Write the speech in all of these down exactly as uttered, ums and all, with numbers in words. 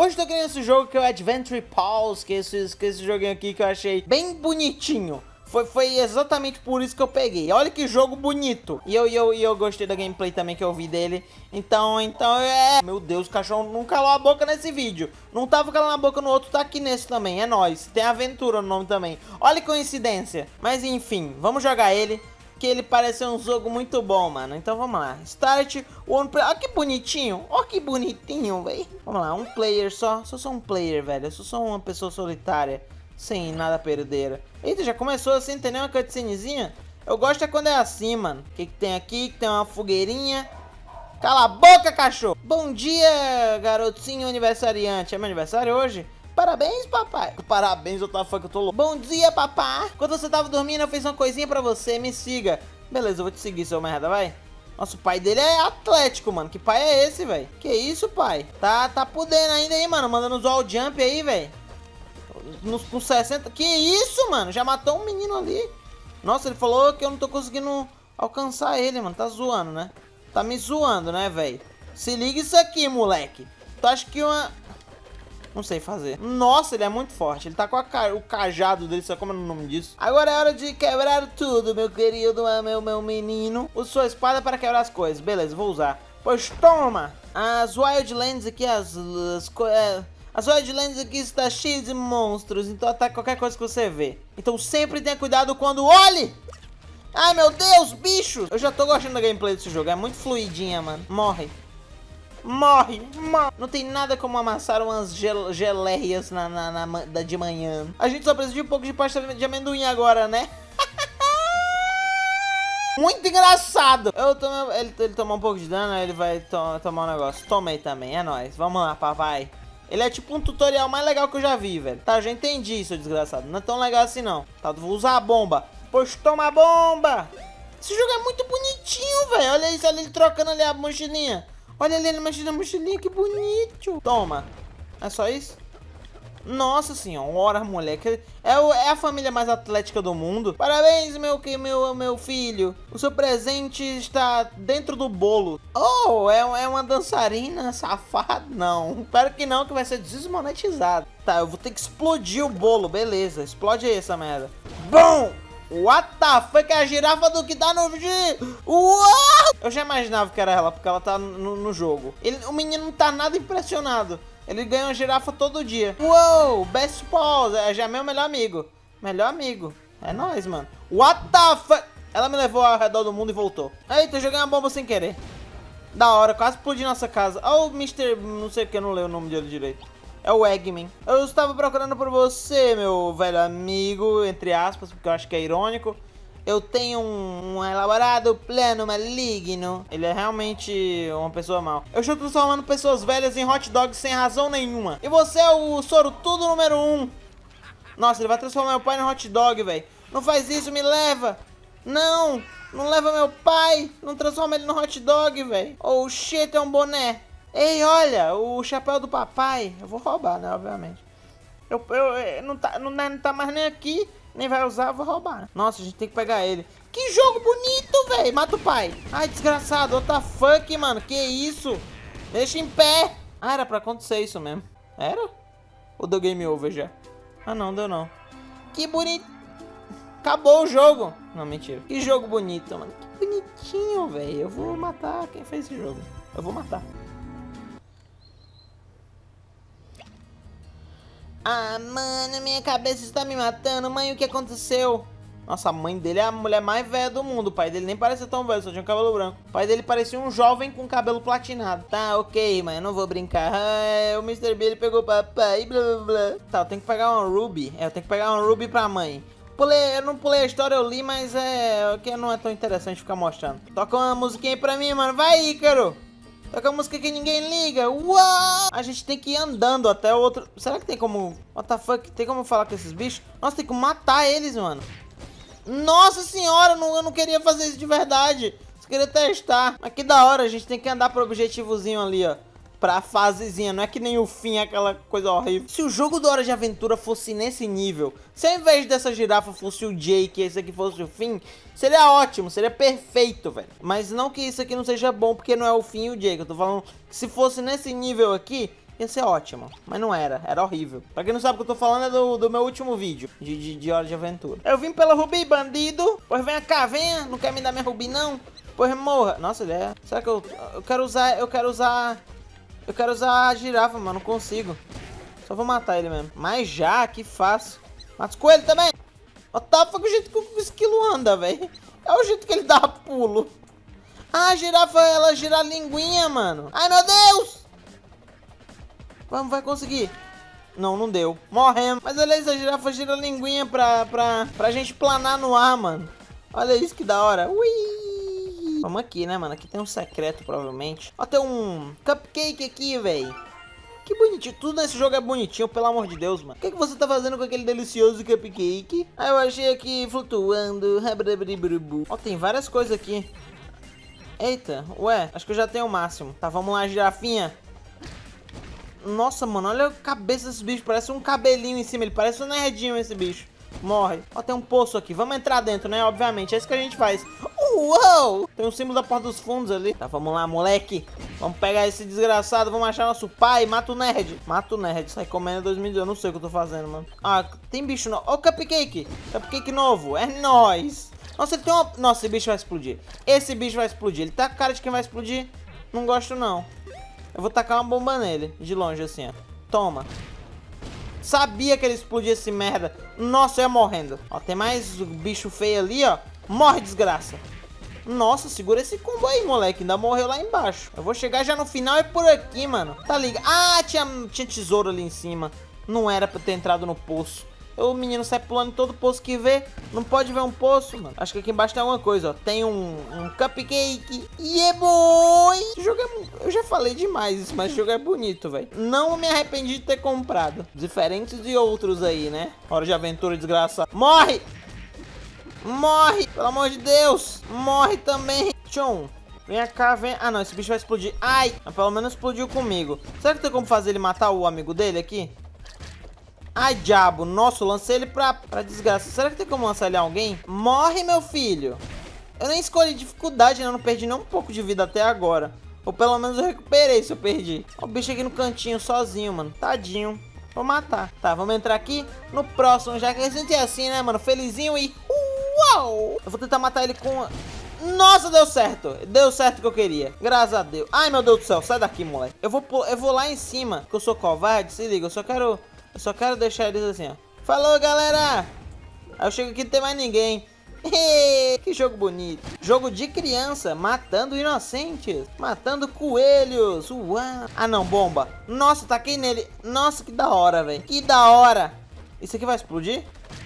Hoje eu tô querendo esse jogo que é o Adventure Pals, que é esse, que é esse joguinho aqui que eu achei bem bonitinho. Foi, foi exatamente por isso que eu peguei. Olha que jogo bonito. E eu, e eu, e eu gostei da gameplay também que eu vi dele. Então, então é... Meu Deus, o cachorro não calou a boca nesse vídeo. Não tava calando a boca no outro, tá aqui nesse também. É nóis. Tem aventura no nome também. Olha que coincidência. Mas enfim, vamos jogar ele. Que ele parece um jogo muito bom, mano. Então vamos lá. Start one player. Olha que bonitinho. Olha que bonitinho, velho. Vamos lá, um player só. Sou só um player, velho. Eu sou só uma pessoa solitária. Sem nada a perder. Eita, já começou assim, tem nem uma cutscenezinha? Eu gosto é quando é assim, mano. O que, que tem aqui? Que tem uma fogueirinha. Cala a boca, cachorro! Bom dia, garotinho aniversariante. É meu aniversário hoje? Parabéns, papai. Parabéns, eu tava falando que eu tô louco. Bom dia, papai. Quando você tava dormindo, eu fiz uma coisinha pra você. Me siga. Beleza, eu vou te seguir, seu merda, vai. Nossa, o pai dele é atlético, mano. Que pai é esse, velho? Que isso, pai? Tá, tá podendo ainda aí, mano. Mandando os wall jump aí, velho. Nos, nos sessenta. Que isso, mano? Já matou um menino ali. Nossa, ele falou que eu não tô conseguindo alcançar ele, mano. Tá zoando, né? Tá me zoando, né, velho? Se liga isso aqui, moleque. Tu acha que uma... Não sei fazer. Nossa, ele é muito forte. Ele tá com a ca... o cajado dele, sabe como é o nome disso? Agora é hora de quebrar tudo, meu querido, meu, meu menino. Use sua espada para quebrar as coisas. Beleza, vou usar. Pois toma! As Wildlands aqui, as... as é... As Wildlands aqui está cheia de monstros, então ataque qualquer coisa que você vê. Então sempre tenha cuidado quando olhe! Ai, meu Deus, bicho! Eu já tô gostando da gameplay desse jogo, é muito fluidinha, mano. Morre. Morre, morre. Não tem nada como amassar umas gel geleias na, na, na, na, de manhã. A gente só precisa de um pouco de pasta de amendoim agora, né? Muito engraçado. Eu tomo, ele, ele tomou um pouco de dano, aí ele vai to tomar um negócio. Tomei também, é nóis. Vamos lá, papai. Ele é tipo um tutorial mais legal que eu já vi, velho. Tá, já entendi, seu desgraçado. Não é tão legal assim, não. Tá, vou usar a bomba. Pois toma a bomba. Esse jogo é muito bonitinho, velho. Olha isso, olha ele trocando ali a mochilinha. Olha ali ele mexendo na mochilinha, que bonito. Toma. É só isso? Nossa senhora, moleque. É, o, é a família mais atlética do mundo. Parabéns, meu, meu, meu filho. O seu presente está dentro do bolo. Oh, é, é uma dançarina safada? Não. Espero que não, que vai ser desmonetizado. Tá, eu vou ter que explodir o bolo. Beleza, explode aí essa merda. Bom! What the fuck? É a girafa do que tá no vídeo? Uau! Eu já imaginava que era ela, porque ela tá no, no jogo. Ele, o menino não tá nada impressionado. Ele ganha uma girafa todo dia. Uou, best pause. É já meu melhor amigo. Melhor amigo. É nóis, mano. What the fuck? Ela me levou ao redor do mundo e voltou. Eita, eu joguei uma bomba sem querer. Da hora, quase explodi nossa casa. Oh, o mister... Não sei porque eu não leio o nome dele direito. É o Eggman. Eu estava procurando por você, meu velho amigo. Entre aspas, porque eu acho que é irônico. Eu tenho um, um elaborado plano maligno. Ele é realmente uma pessoa mal. Eu estou transformando pessoas velhas em hot dogs sem razão nenhuma. E você é o sortudo número um. Nossa, ele vai transformar meu pai no hot dog, velho. Não faz isso, me leva. Não, não leva meu pai. Não transforma ele no hot dog, velho. Oh, shit, é um boné. Ei, olha, o chapéu do papai. Eu vou roubar, né, obviamente. Eu, eu, eu não, tá, não, não tá mais nem aqui. Nem vai usar, vou roubar. Nossa, a gente tem que pegar ele. Que jogo bonito, velho. Mata o pai. Ai, desgraçado. What the fuck, mano? Que isso? Deixa em pé. Ah, era pra acontecer isso mesmo. Era? Ou deu game over já? Ah, não, deu não. Que bonito. Acabou o jogo. Não, mentira. Que jogo bonito, mano. Que bonitinho, velho. Eu vou matar quem fez esse jogo. Eu vou matar. Ah, mano, minha cabeça está me matando. Mãe, o que aconteceu? Nossa, a mãe dele é a mulher mais velha do mundo. O pai dele nem parecia tão velho, só tinha um cabelo branco. O pai dele parecia um jovem com cabelo platinado. Tá, ok, mãe, eu não vou brincar. Ah, o mister B, ele pegou o papai, blá blá blá. Tá, eu tenho que pegar uma Ruby. É, eu tenho que pegar uma Ruby pra mãe. Pulei, eu não pulei a história, eu li, mas é... que não é tão interessante ficar mostrando. Toca uma musiquinha aí pra mim, mano. Vai, Ícaro. Toca a música que ninguém liga. Uau! A gente tem que ir andando até o outro... Será que tem como... What the fuck? Tem como falar com esses bichos? Nossa, tem como matar eles, mano. Nossa senhora, eu não, eu não queria fazer isso de verdade. Só queria testar. Mas que da hora, a gente tem que andar pro objetivozinho ali, ó. Pra fasezinha, não é que nem o fim, aquela coisa horrível. Se o jogo do Hora de Aventura fosse nesse nível, se ao invés dessa girafa fosse o Jake e esse aqui fosse o fim, seria ótimo, seria perfeito, velho. Mas não que isso aqui não seja bom, porque não é o fim e o Jake. Eu tô falando que se fosse nesse nível aqui, ia ser ótimo. Mas não era, era horrível. Pra quem não sabe o que eu tô falando é do, do meu último vídeo de, de, de Hora de Aventura. Eu vim pela Rubi, bandido. Pois venha cá, venha. Não quer me dar minha Rubi, não? Pois morra. Nossa, ele é... Será que eu... Eu quero usar... Eu quero usar... Eu quero usar a girafa, mano. Não consigo. Só vou matar ele mesmo. Mas já, que fácil. Mata os coelhos também. Otávio, foi o jeito que o esquilo anda, velho. É o jeito que ele dá pulo. Ah, a girafa, ela gira a linguinha, mano. Ai, meu Deus. Vamos, vai conseguir. Não, não deu. Morremos. Mas olha isso, a girafa gira a linguinha pra, pra, pra gente planar no ar, mano. Olha isso, que da hora. Ui. Vamos aqui, né, mano? Aqui tem um secreto, provavelmente. Ó, tem um cupcake aqui, velho. Que bonitinho. Tudo nesse jogo é bonitinho, pelo amor de Deus, mano. O que, que você tá fazendo com aquele delicioso cupcake? Ah, eu achei aqui flutuando. Ó, tem várias coisas aqui. Eita, ué, acho que eu já tenho o máximo. Tá, vamos lá, girafinha. Nossa, mano, olha a cabeça desse bicho. Parece um cabelinho em cima. Ele parece um nerdinho esse bicho. Morre. Ó, tem um poço aqui. Vamos entrar dentro, né? Obviamente, é isso que a gente faz. Uou! Tem um símbolo da porta dos fundos ali. Tá, vamos lá, moleque. Vamos pegar esse desgraçado. Vamos achar nosso pai. Mata o nerd. Mata o nerd. Sai comendo dois mil e dois. Eu não sei o que eu tô fazendo, mano. Ah, tem bicho novo. Ó, o cupcake. Cupcake novo. É nóis. Nossa, ele tem uma... Nossa, esse bicho vai explodir. Esse bicho vai explodir. Ele tá com cara de quem vai explodir. Não gosto, não. Eu vou tacar uma bomba nele. De longe, assim, ó. Toma. Sabia que ele explodia esse merda. Nossa, eu ia morrendo. Ó, tem mais bicho feio ali, ó. Morre, desgraça. Nossa, segura esse combo aí, moleque. Ainda morreu lá embaixo. Eu vou chegar já no final e por aqui, mano. Tá ligado? Ah, tinha, tinha tesouro ali em cima. Não era pra eu ter entrado no poço. O menino sai pulando em todo poço que vê. Não pode ver um poço, mano. Acho que aqui embaixo tem alguma coisa, ó. Tem um, um cupcake. Yeah, boy! Esse jogo é... Eu já falei demais isso, mas esse jogo é bonito, velho. Não me arrependi de ter comprado. Diferentes de outros aí, né? Hora de Aventura, desgraça. Morre! Morre! Pelo amor de Deus! Morre também! Tchum! Vem cá, vem... Ah, não. Esse bicho vai explodir. Ai! Mas pelo menos explodiu comigo. Será que tem como fazer ele matar o amigo dele aqui? Ai, diabo. Nossa, eu lancei ele pra, pra desgraça. Será que tem como lançar ele a alguém? Morre, meu filho. Eu nem escolhi dificuldade, né? Eu não perdi nem um pouco de vida até agora. Ou pelo menos eu recuperei se eu perdi. Ó, o bicho aqui no cantinho, sozinho, mano. Tadinho. Vou matar. Tá, vamos entrar aqui no próximo. Já que a gente é assim, né, mano? Felizinho e... Uau! Eu vou tentar matar ele com... Nossa, deu certo. Deu certo o que eu queria. Graças a Deus. Ai, meu Deus do céu. Sai daqui, moleque. Eu vou, eu vou lá em cima, que eu sou covarde. Se liga, eu só quero... Eu só quero deixar eles assim, ó. Falou, galera! Aí eu chego aqui e não tem mais ninguém. Que jogo bonito. Jogo de criança, matando inocentes. Matando coelhos. Uau. Ah, não, bomba. Nossa, taquei nele. Nossa, que da hora, velho. Que da hora. Isso aqui vai explodir?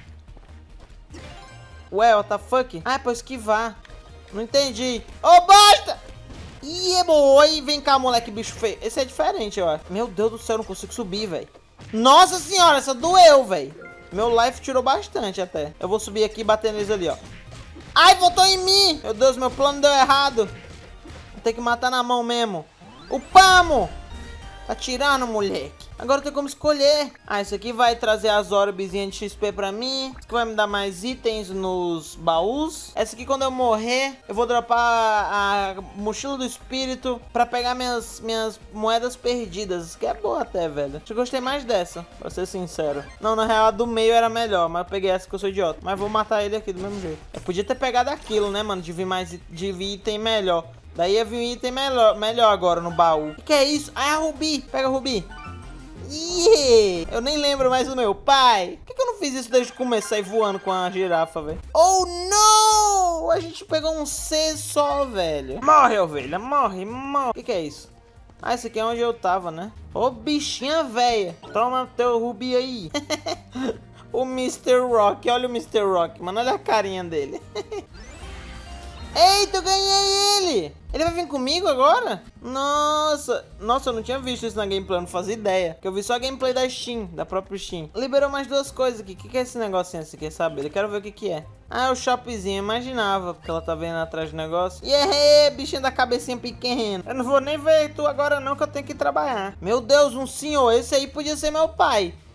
Ué, what the fuck? Ah, é pra esquivar. Não entendi. Ô, oh, bosta! Ih, boy. Vem cá, moleque, bicho feio. Esse é diferente, eu acho. Meu Deus do céu, eu não consigo subir, velho. Nossa senhora, essa doeu, velho. Meu life tirou bastante até. Eu vou subir aqui e bater neles ali, ó. Ai, voltou em mim. Meu Deus, meu plano deu errado. Vou ter que matar na mão mesmo. O Pamo. Tá tirando, moleque. Agora tem como escolher. Ah, isso aqui vai trazer as orbezinhas de X P pra mim. Isso aqui vai me dar mais itens nos baús. Essa aqui, quando eu morrer, eu vou dropar a mochila do espírito pra pegar minhas, minhas moedas perdidas. Isso que é boa até, velho. Acho que eu gostei mais dessa, pra ser sincero. Não, na real, a do meio era melhor, mas eu peguei essa que eu sou idiota. Mas vou matar ele aqui do mesmo jeito. Eu podia ter pegado aquilo, né, mano? De vir mais, de vir item melhor. Daí ia vir um item melhor, melhor agora no baú. O que, que é isso? Ah, é a Rubi. Pega a Rubi. Yeah! Eu nem lembro mais do meu pai. Por que, que eu não fiz isso desde que comecei voando com a girafa, velho? Oh, não! A gente pegou um C só, velho. Morre, ovelha. Morre, morre. O que, que é isso? Ah, esse aqui é onde eu tava, né? Ô, bichinha velha. Toma teu Rubi aí. O mister Rock. Olha o mister Rock, mano. Olha a carinha dele. Eita, eu ganhei ele! Ele vai vir comigo agora? Nossa! Nossa, eu não tinha visto isso na gameplay, eu não fazia ideia. Que eu vi só a gameplay da Steam, da própria Steam. Liberou mais duas coisas aqui. O que, que é esse negocinho assim? Quer saber? Eu quero ver o que, que é. Ah, é o shopzinho, imaginava. Porque ela tá vendo atrás do negócio. E aí, bichinho da cabecinha pequena. Eu não vou nem ver tu agora não, que eu tenho que trabalhar. Meu Deus, um senhor. Esse aí podia ser meu pai.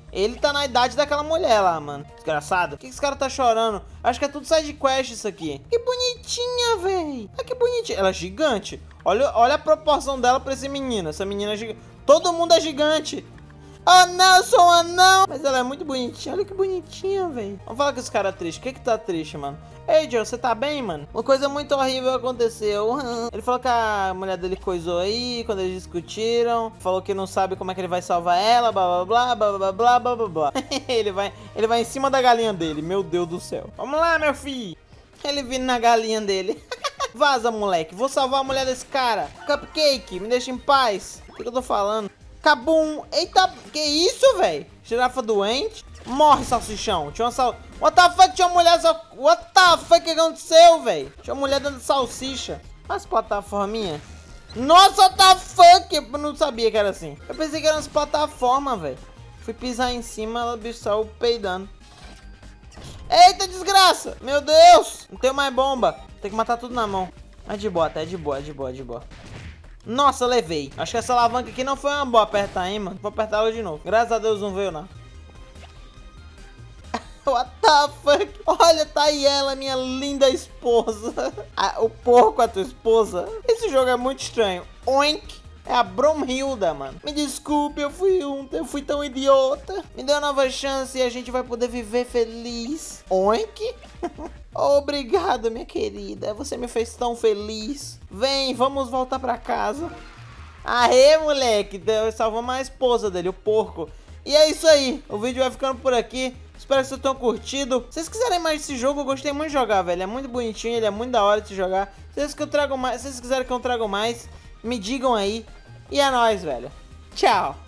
Ele tá na idade daquela mulher lá, mano. Desgraçado. Por que esse cara tá chorando? Acho que é tudo side quest isso aqui. Que bonitinha, véi. Ah, que bonitinha. Ela é gigante. Olha, olha a proporção dela pra esse menino. Essa menina é gigante. Todo mundo é gigante. Ah, não, eu sou um anão. Mas ela é muito bonitinha. Olha que bonitinha, velho. Vamos falar com esse cara triste. O que que tá triste, mano? Ei, Joe, você tá bem, mano? Uma coisa muito horrível aconteceu. Ele falou que a mulher dele coisou aí quando eles discutiram. Falou que não sabe como é que ele vai salvar ela. Blá, blá, blá, blá, blá, blá, blá, blá. ele, vai, ele vai em cima da galinha dele. Meu Deus do céu. Vamos lá, meu filho. Ele vindo na galinha dele. Vaza, moleque. Vou salvar a mulher desse cara. Cupcake, me deixa em paz. O que, que eu tô falando? Cabum. Eita, que isso, velho? Girafa doente. Morre, salsichão. Tinha uma sal... What the fuck? Tinha uma mulher... Sal... What the fuck que aconteceu, velho? Tinha uma mulher dando salsicha. As plataforminhas. Nossa, what the fuck? Eu não sabia que era assim. Eu pensei que eram as plataformas, velho. Fui pisar em cima, ela bicho saiu peidando. Eita, desgraça. Meu Deus. Não tenho mais bomba. Tem que matar tudo na mão. Mas de boa, até de boa, de boa, de boa. Nossa, levei. Acho que essa alavanca aqui não foi uma boa apertar, hein, mano. Vou apertar ela de novo. Graças a Deus não veio, não. What the fuck? Olha, tá aí ela, minha linda esposa. Ah, o porco, a tua esposa. Esse jogo é muito estranho. Oink. É a Bromhilda, mano. Me desculpe, eu fui um, eu fui tão idiota. Me dê uma nova chance e a gente vai poder viver feliz. Oink. Obrigado, minha querida. Você me fez tão feliz. Vem, vamos voltar pra casa. Aê, moleque. Salvamos a esposa dele, o porco. E é isso aí. O vídeo vai ficando por aqui. Espero que vocês tenham curtido. Se vocês quiserem mais desse jogo, eu gostei muito de jogar, velho. É muito bonitinho, ele é muito da hora de se jogar. Se vocês, que eu trago mais, se vocês quiserem que eu traga mais, me digam aí. E é nóis, velho. Tchau.